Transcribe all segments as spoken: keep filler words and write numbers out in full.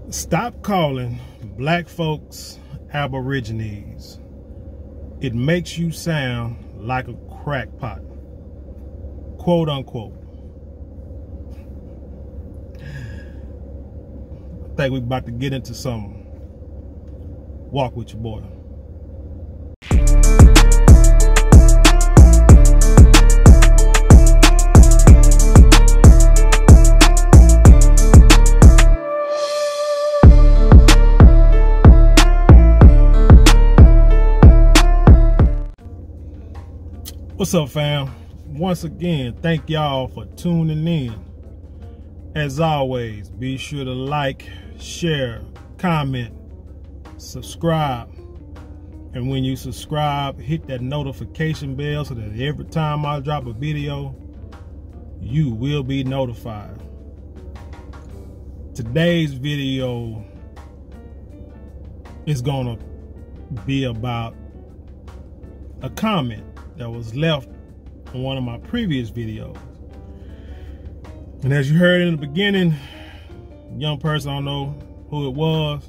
Stop calling black folks aborigines. It makes you sound like a crackpot, quote unquote. I think we're about to get into some walk with your boy. What's up, fam? Once again, thank y'all for tuning in. As always, be sure to like, share, comment, subscribe. And when you subscribe, hit that notification bell so that every time I drop a video, you will be notified. Today's video is gonna be about a comment that was left on one of my previous videos. And as you heard in the beginning, young person, I don't know who it was,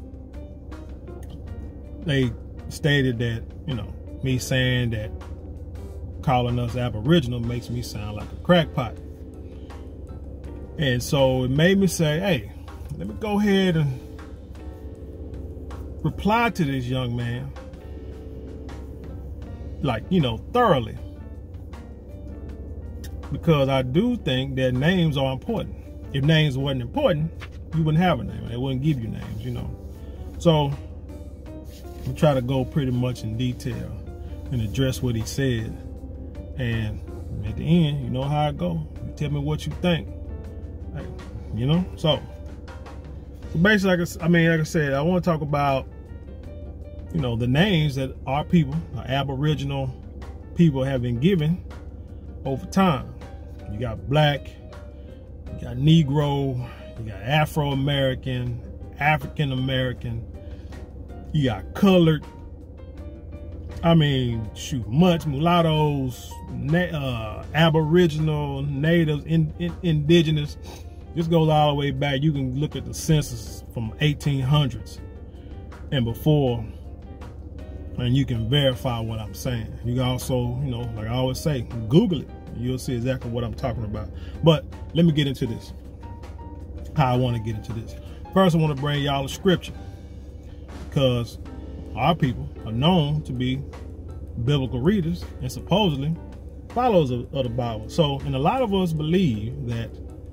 they stated that, you know, me saying that calling us Aboriginal makes me sound like a crackpot. And so it made me say, hey, let me go ahead and reply to this young man, like, you know, thoroughly, because I do think that names are important. If names wasn't important, you wouldn't have a name. They wouldn't give you names, you know. So we try to go pretty much in detail and address what he said. And at the end, you know how it go. You tell me what you think, like, you know. So, so basically, like I, I mean, like I said, I want to talk about, you know, the names that our people, our Aboriginal people, have been given over time. You got black, you got Negro, you got Afro-American, African-American, you got colored, I mean, shoot, much, mulattoes, uh, Aboriginal, natives, in, in, indigenous. This goes all the way back. You can look at the census from eighteen hundreds and before, and you can verify what I'm saying. You can also, you know, like I always say, Google it. You'll see exactly what I'm talking about. But let me get into this, how I want to get into this. First, I want to bring y'all a scripture, because our people are known to be biblical readers and supposedly followers of, of the Bible. So, and a lot of us believe that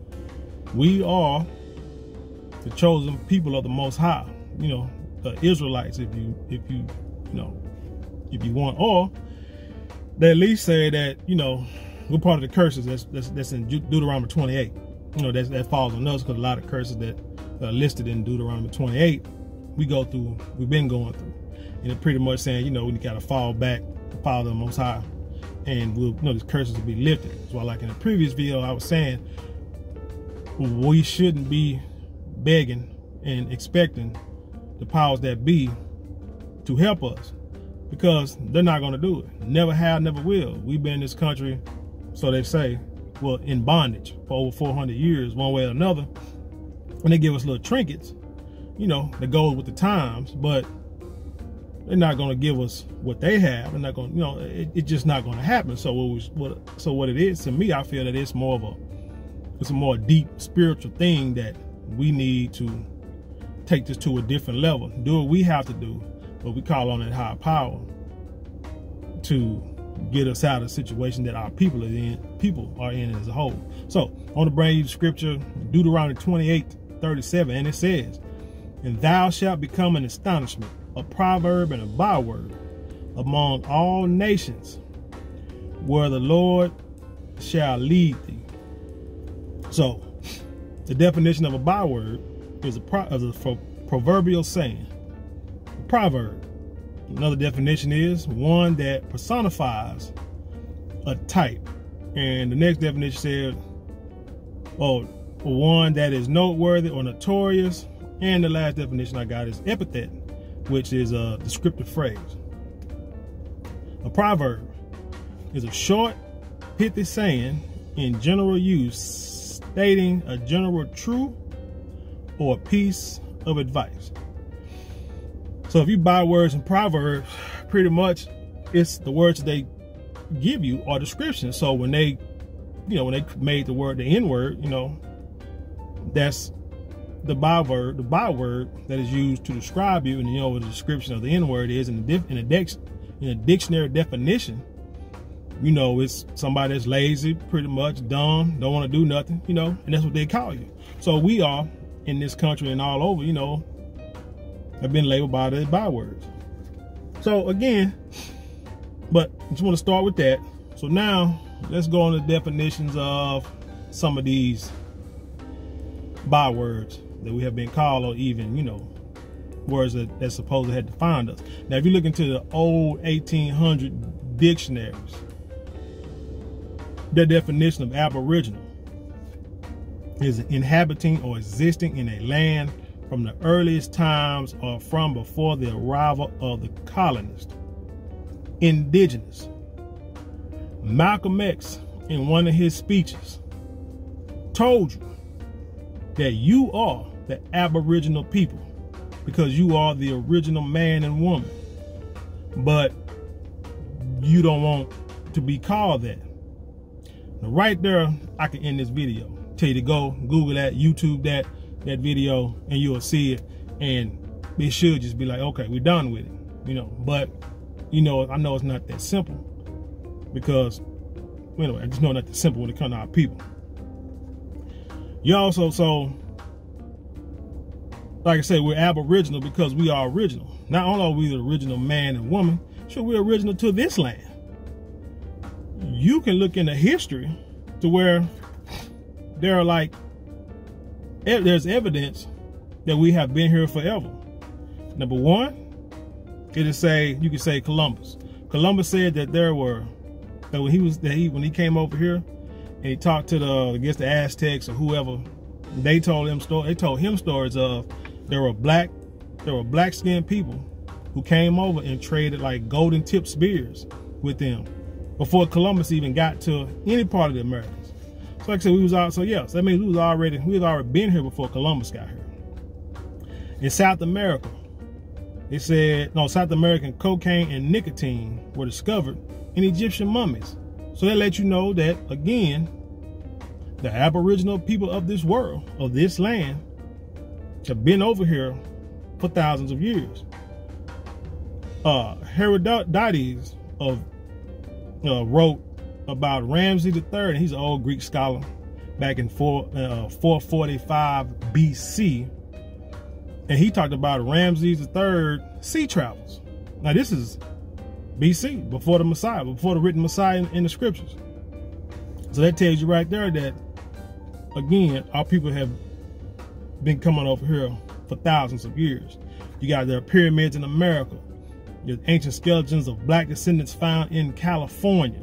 we are the chosen people of the Most High, you know, the Israelites, if you, if you, you know, if you want, or they at least say that, you know, we're part of the curses that's that's, that's in Deuteronomy twenty-eight. You know, that, that falls on us, because a lot of curses that are listed in Deuteronomy twenty-eight, we go through, we've been going through. And it's pretty much saying, you know, we got to fall back, follow the Most High, and we'll, you know, these curses will be lifted. So like in the previous video, I was saying, we shouldn't be begging and expecting the powers that be to help us, because they're not going to do it. Never have, never will. We've been in this country, so they say, well, in bondage for over four hundred years, one way or another. And they give us little trinkets, you know, that goes with the times, but they're not going to give us what they have. They're not going to, you know, it, it's just not going to happen. So what, we, what, so what it is, to me, I feel that it's more of a, it's a more deep spiritual thing that we need to take this to a different level. Do what we have to do, but we call on that higher power to get us out of the situation that our people are in, people are in as a whole. So I want to bring you the scripture, Deuteronomy twenty-eight, thirty-seven, and it says, "And thou shalt become an astonishment, a proverb and a byword among all nations, where the Lord shall lead thee." So the definition of a byword is a, pro, is a proverbial saying, a proverb. Another definition is one that personifies a type. And the next definition says, oh, one that is noteworthy or notorious. And the last definition I got is epithet, which is a descriptive phrase. A proverb is a short, pithy saying in general use, stating a general truth or a piece of advice. So if you buy words in Proverbs, pretty much it's the words that they give you are descriptions. So when they, you know, when they made the word the N-word, you know, that's the byword, the byword that is used to describe you, and you know what the description of the N-word is in the in a dex in a dictionary definition. You know, it's somebody that's lazy, pretty much dumb, don't want to do nothing, you know, and that's what they call you. So we are in this country and all over, you know, have been labeled by the bywords. So again, but I just want to start with that. So now let's go on to the definitions of some of these bywords that we have been called, or even, you know, words that, that supposedly had defined us. Now, if you look into the old eighteen hundred dictionaries, the definition of aboriginal is inhabiting or existing in a land from the earliest times or from before the arrival of the colonists. Indigenous. Malcolm X, in one of his speeches, told you that you are the aboriginal people because you are the original man and woman, but you don't want to be called that. Now, right there, I can end this video. Tell you to go Google that, YouTube that, that video, and you'll see it. And it should just be like, okay, we're done with it, you know. But, you know, I know it's not that simple because, anyway, I just know it's not that simple when it comes to our people. You also, so, like I said, we're aboriginal because we are original. Not only are we the original man and woman, sure, we're original to this land. You can look into history to where there are like, there's evidence that we have been here forever. Number one, it is say, you can say Columbus. Columbus said that there were, that when he was, that he, when he came over here and he talked to the, I guess the Aztecs or whoever, they told him story, they told him stories of there were black, there were black skinned people who came over and traded like golden tipped spears with them before Columbus even got to any part of the Americas. So like I said, we was out, so yeah, so that means we was already, we had already been here before Columbus got here. In South America, it said, no, South American cocaine and nicotine were discovered in Egyptian mummies. So that lets you know that, again, the aboriginal people of this world, of this land, have been over here for thousands of years. Uh, Herodotus of uh, wrote about Ramses the Third, and he's an old Greek scholar, back in four, uh, four forty-five B C, and he talked about Ramses the Third sea travels. Now this is B C, before the Messiah, before the written Messiah in, in the scriptures. So that tells you right there that, again, our people have been coming over here for thousands of years. You got their pyramids in America. There's ancient skeletons of black descendants found in California.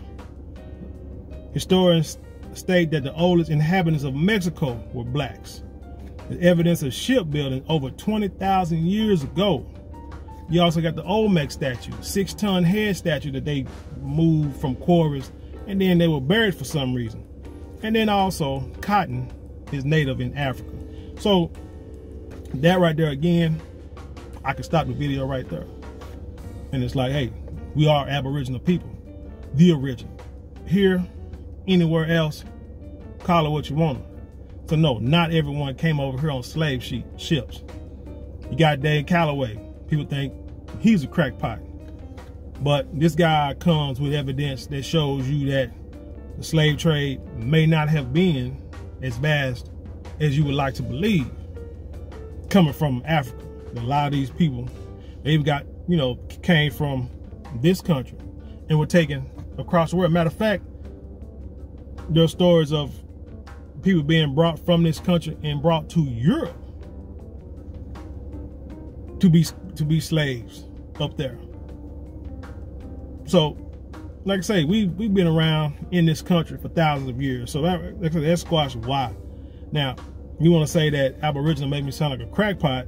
Historians state that the oldest inhabitants of Mexico were blacks. There's evidence of shipbuilding over twenty thousand years ago. You also got the Olmec statue, six ton head statue that they moved from quarries, and then they were buried for some reason. And then also cotton is native in Africa. So that right there, again, I can stop the video right there. And it's like, hey, we are aboriginal people, the original. Here, anywhere else, call it what you want. So no, not everyone came over here on slave ships. You got Dave Calloway. People think he's a crackpot. But this guy comes with evidence that shows you that the slave trade may not have been as vast as you would like to believe, coming from Africa. A lot of these people, they've got, you know, came from this country and were taken across the world. Matter of fact, there are stories of people being brought from this country and brought to Europe to be to be slaves up there. So, like I say, we we've been around in this country for thousands of years. So that that squash why. Now, you want to say that Aboriginal made me sound like a crackpot?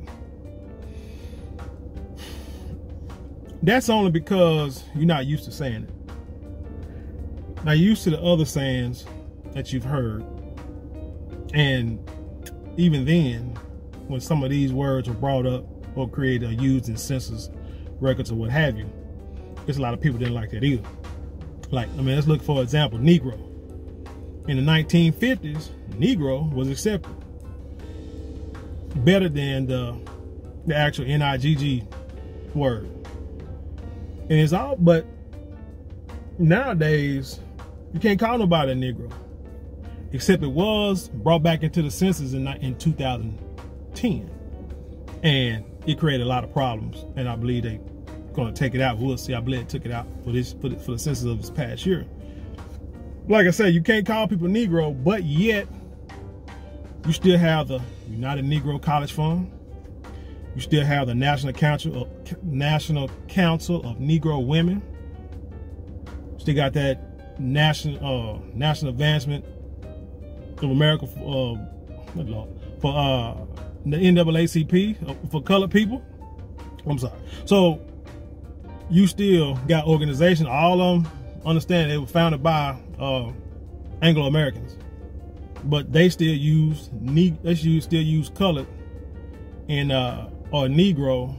That's only because you're not used to saying it. Now, you're used to the other sayings that you've heard, and even then, when some of these words were brought up or created or used in census records or what have you. There's a lot of people didn't like that either. Like, I mean, let's look for example, Negro. In the nineteen fifties, Negro was accepted better than the, the actual N I G G word. And it's all, but nowadays, you can't call nobody a Negro. Except it was brought back into the census in, in two thousand ten. And it created a lot of problems. And I believe they're going to take it out. We'll see. I believe it took it out for this for the, for the census of this past year. Like I said, you can't call people Negro, but yet you still have the United Negro College Fund. You still have the National Council of, National Council of Negro Women. Still got that National uh, National Advancement of America for, uh, for uh, the N double A C P for colored people. I'm sorry. So you still got organizations. All of them understand they were founded by uh, Anglo-Americans, but they still use they still use colored and uh, or Negro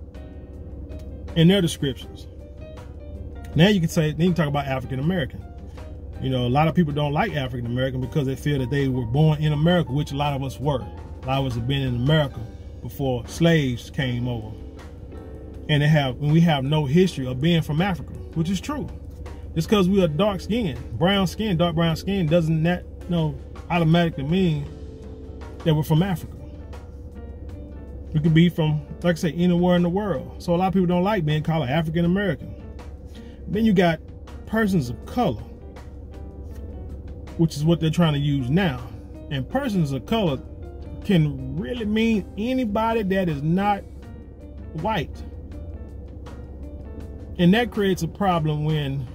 in their descriptions. Now you can say, then you can talk about African American. You know, a lot of people don't like African American because they feel that they were born in America, which a lot of us were. A lot of us have been in America before slaves came over, and they have, and we have no history of being from Africa, which is true. Just because we are dark skinned, brown skin, dark brown skin, doesn't that you know automatically mean that we're from Africa. We could be from, like I say, anywhere in the world. So a lot of people don't like being called African American. Then you got persons of color, which is what they're trying to use now. And persons of color can really mean anybody that is not white. And that creates a problem when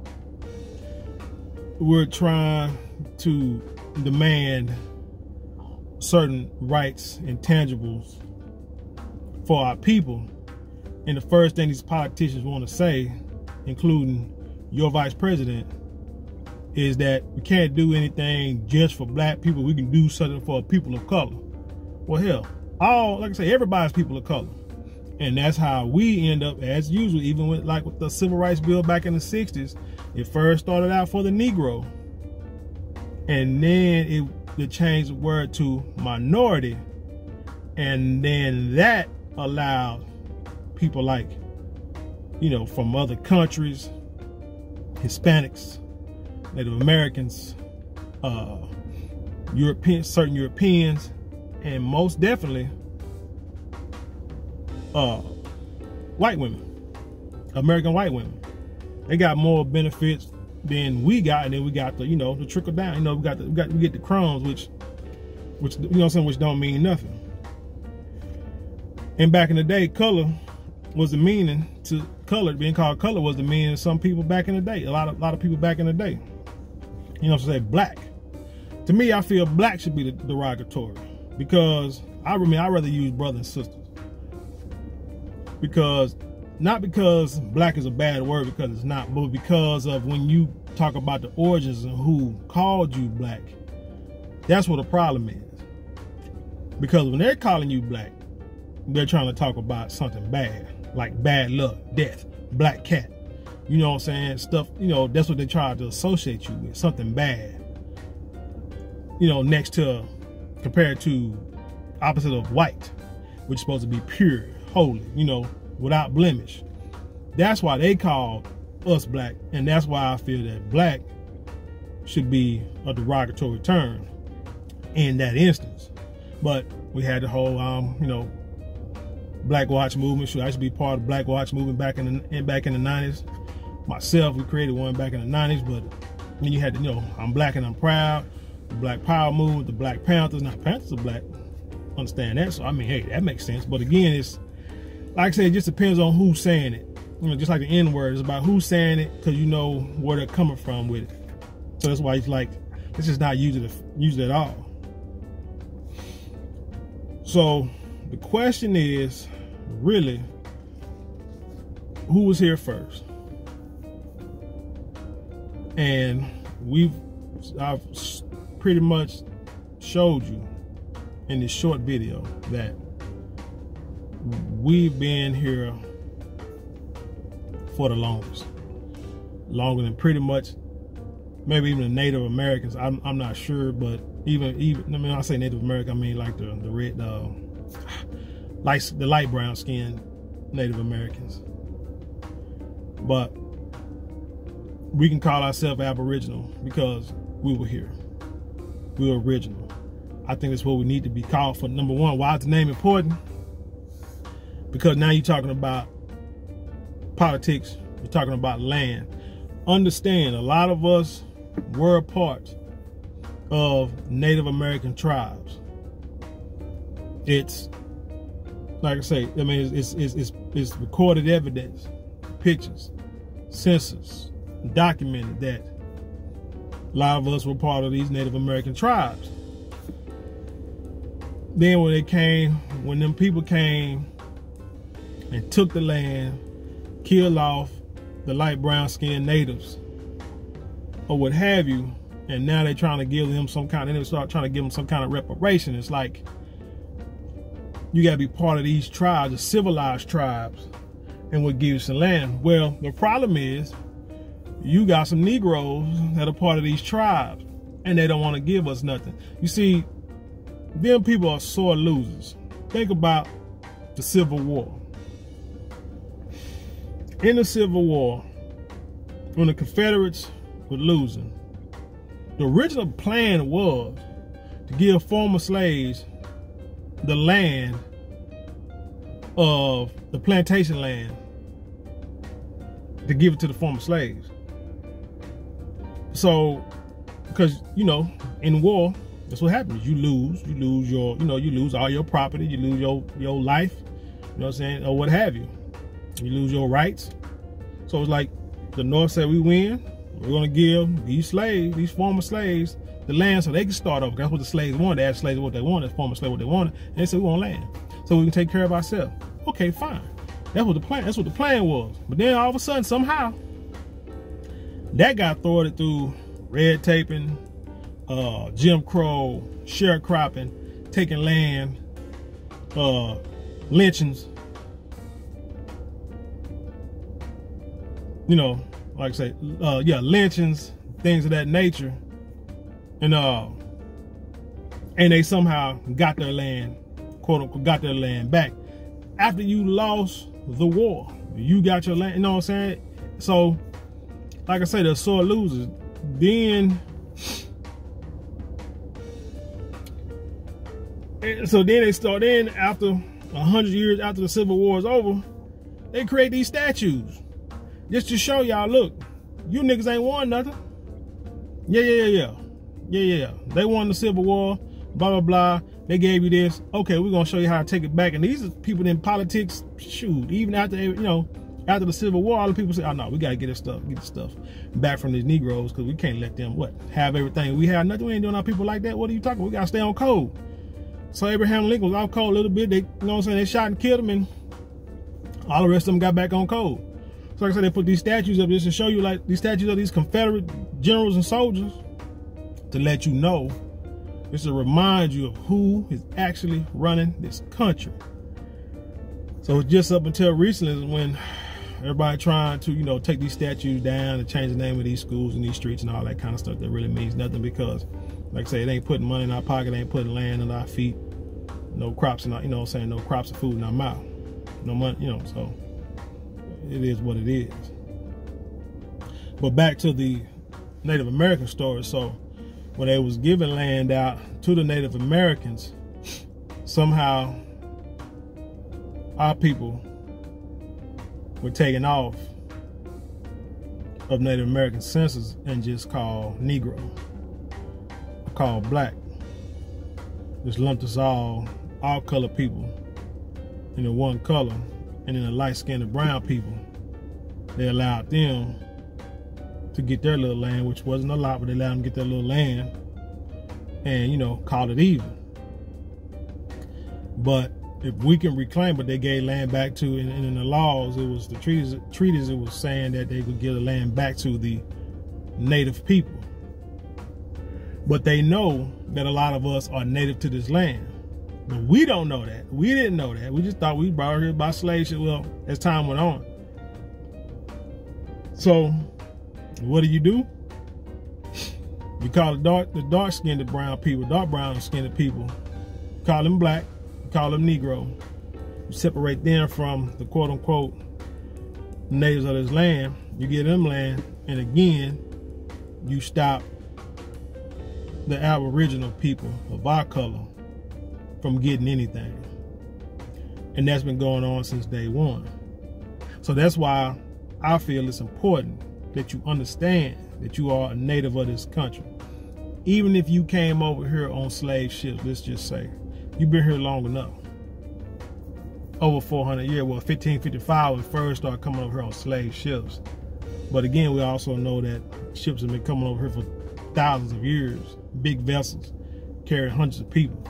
we're trying to demand certain rights and tangibles for our people. And the first thing these politicians want to say, including your vice president, is that we can't do anything just for black people. We can do something for people of color. Well, hell, all, like I say, everybody's people of color. And that's how we end up, as usual, even with like with the Civil Rights Bill back in the sixties, it first started out for the Negro. And then it, it changed the word to minority. And then that allowed people like, you know, from other countries, Hispanics, Native Americans, uh, European, certain Europeans, and most definitely uh, white women, American white women. They got more benefits than we got, and then we got the, you know, the trickle down. You know, we got the, we got we get the crumbs, which, which you know, some which don't mean nothing. And back in the day, color was the meaning to colored. Being called color was the meaning of some people back in the day. A lot of a lot of people back in the day. You know, to say black. To me, I feel black should be the derogatory, because I mean I rather use brother and sister. Because not because black is a bad word, because it's not, but because of when you talk about the origins and who called you black, that's what the problem is. Because when they're calling you black, they're trying to talk about something bad, like bad luck, death, black cat. You know what I'm saying? Stuff, you know, that's what they try to associate you with, something bad. You know, next to, compared to opposite of white, which is supposed to be pure, holy, you know, without blemish. That's why they call us black, and that's why I feel that black should be a derogatory term in that instance. But we had the whole, um, you know, Black Watch movement. I used to be part of the Black Watch movement back in the in, back in the nineties. Myself, we created one back in the nineties, but then you had to, you know, I'm black and I'm proud. The Black Power movement, the Black Panthers. Now Panthers are black. Understand that? So I mean, hey, that makes sense. But again, it's like I said, it just depends on who's saying it. You know, just like the N word, it's about who's saying it, because you know where they're coming from with it. So that's why it's like, let's just not use it use it at all. So the question is, really, who was here first? And we've, I've pretty much showed you in this short video that we've been here for the longest, longer than pretty much maybe even the Native Americans. I'm, I'm not sure, but even even I mean, when I say Native American, I mean like the the red, uh, light, the light brown skinned Native Americans. But we can call ourselves Aboriginal because we were here. We were original. I think that's what we need to be called for. Number one, why is the name important? Because now you're talking about politics, you're talking about land. Understand, a lot of us were a part of Native American tribes. It's, like I say, I mean, it's, it's, it's, it's recorded evidence, pictures, census, documented that a lot of us were part of these Native American tribes. Then when they came, when them people came and took the land, killed off the light brown skinned natives or what have you, and now they're trying to give them some kind of, they start trying to give them some kind of reparation. It's like, you gotta be part of these tribes, the civilized tribes, and what gives you some land. Well, the problem is, you got some Negroes that are part of these tribes, and they don't want to give us nothing. You see, them people are sore losers. Think about the Civil War. In the Civil War, when the Confederates were losing, the original plan was to give former slaves the land of the plantation land, to give it to the former slaves. So, because, you know, in war, that's what happens. You lose, you lose your, you know, you lose all your property, you lose your, your life, you know what I'm saying, or what have you. You lose your rights. So it's like the North said, we win, we're gonna give these slaves, these former slaves, the land so they can start over. That's what the slaves wanted. They asked slaves what they wanted, former slaves what they wanted, and they said, we want land, so we can take care of ourselves. Okay, fine. That's what the plan, that's what the plan was. But then all of a sudden, somehow, that got thwarted through red taping, uh, Jim Crow, sharecropping, taking land, uh, lynchings. You know, like I say, uh, yeah, lynchings, things of that nature. And uh, and they somehow got their land, quote unquote, got their land back. After you lost the war, you got your land, you know what I'm saying? So, like I say, they're sore losers. Then, so then they start, then after a hundred years after the Civil War is over, they create these statues. Just to show y'all, look, you niggas ain't won nothing. Yeah, yeah, yeah, yeah. Yeah, yeah. They won the Civil War, blah, blah, blah. They gave you this. Okay, we're going to show you how to take it back. And these are people in politics, shoot, even after, you know, after the Civil War, all the people say, oh, no, we got to get this stuff, get this stuff back from these Negroes because we can't let them, what, have everything. We have nothing. We ain't doing our people like that. What are you talking about? We got to stay on code. So Abraham Lincoln was off code a little bit. They, you know what I'm saying? They shot and killed him, and all the rest of them got back on code. So like I said, they put these statues up just to show you, like, these statues of these Confederate generals and soldiers to let you know, just to remind you of who is actually running this country. So it's just up until recently when everybody trying to, you know, take these statues down and change the name of these schools and these streets and all that kind of stuff that really means nothing, because, like I say, it ain't putting money in our pocket, it ain't putting land in our feet, no crops in our, you know what I'm saying, no crops of food in our mouth, no money, you know, so it is what it is. But back to the Native American story. So when they was giving land out to the Native Americans, somehow our people were taken off of Native American census and just called Negro, called black. Just lumped us all, all colored people, into one color. And then the light-skinned brown people, they allowed them to get their little land, which wasn't a lot, but they allowed them to get their little land and, you know, call it even. But if we can reclaim, but they gave land back to, and, and in the laws, it was the treaties, treaties, it was saying that they could give the land back to the native people. But they know that a lot of us are native to this land. But we don't know that. We didn't know that. We just thought we brought her here by slave ship. Well, as time went on. So, what do you do? You call the dark, the dark-skinned brown people, dark brown-skinned people, you call them black, you call them Negro. You separate them from the quote-unquote natives of this land. You give them land, and again, you stop the Aboriginal people of our color from getting anything. And that's been going on since day one. So that's why I feel it's important that you understand that you are a native of this country. Even if you came over here on slave ships, let's just say, you've been here long enough. Over four hundred years, well, fifteen fifty-five when first started coming over here on slave ships. But again, we also know that ships have been coming over here for thousands of years. Big vessels carrying hundreds of people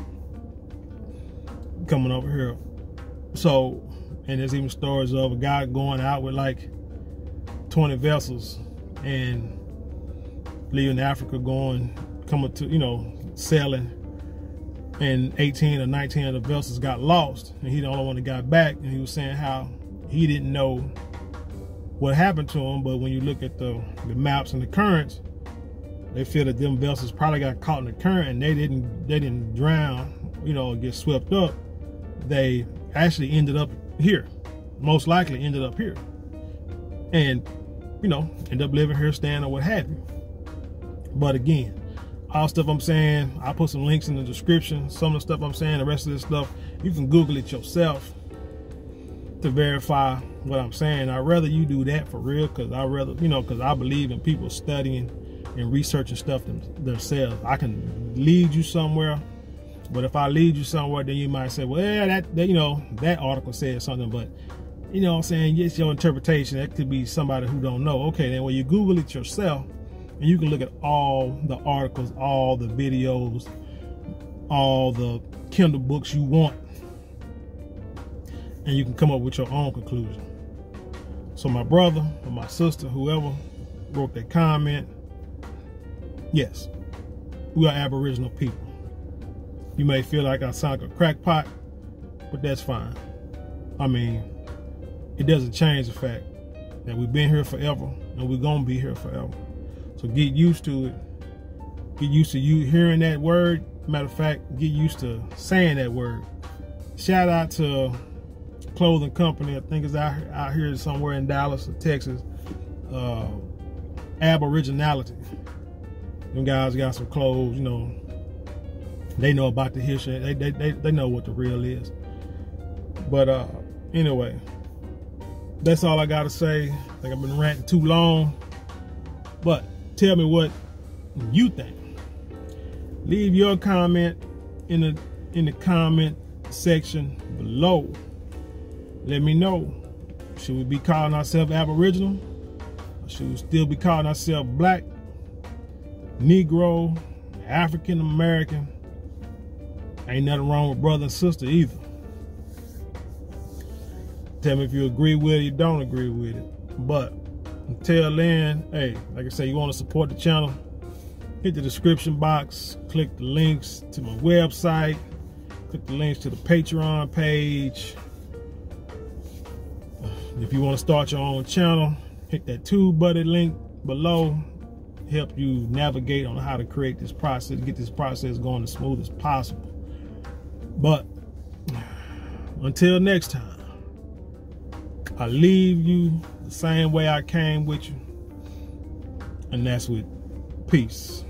coming over here. So, and there's even stories of a guy going out with like twenty vessels and leaving Africa, going, coming to, you know, sailing, and eighteen or nineteen of the vessels got lost, and he the only one that got back. And he was saying how he didn't know what happened to him, but when you look at the, the maps and the currents, they feel that them vessels probably got caught in the current and they didn't they didn't drown, you know, get swept up. They actually ended up here, most likely ended up here, and you know, end up living here, staying, or what have you. But again, all stuff I'm saying, I'll put some links in the description. Some of the stuff I'm saying, the rest of this stuff, you can Google it yourself to verify what I'm saying. I'd rather you do that for real, because I rather, you know, because I believe in people studying and researching stuff them, themselves. I can lead you somewhere, but if I lead you somewhere, then you might say, well, yeah, that, that you know, that article said something, but you know what I'm saying, it's your interpretation. That could be somebody who don't know. Okay, then when you Google it yourself, and you can look at all the articles, all the videos, all the Kindle books you want, and you can come up with your own conclusion. So my brother or my sister, whoever wrote that comment, yes, we are Aboriginal people. You may feel like I sound like a crackpot, but that's fine. I mean, it doesn't change the fact that we've been here forever and we're gonna be here forever. So get used to it. Get used to you hearing that word. Matter of fact, get used to saying that word. Shout out to clothing company, I think it's out, out here somewhere in Dallas or Texas, uh, Aboriginality. Them guys got some clothes, you know, they know about the history. They, they, they, they know what the real is. But uh, anyway, that's all I got to say. I think I've been ranting too long. But tell me what you think. Leave your comment in the in the comment section below. Let me know. Should we be calling ourselves Aboriginal? Or should we still be calling ourselves Black, Negro, African American? Ain't nothing wrong with brother and sister either. Tell me if you agree with it, you don't agree with it. But until then, hey, like I say, you want to support the channel, hit the description box, click the links to my website, click the links to the Patreon page. If you want to start your own channel, hit that TubeBuddy link below. Help you navigate on how to create this process, get this process going as smooth as possible. But until next time, I leave you the same way I came with you, and that's with peace.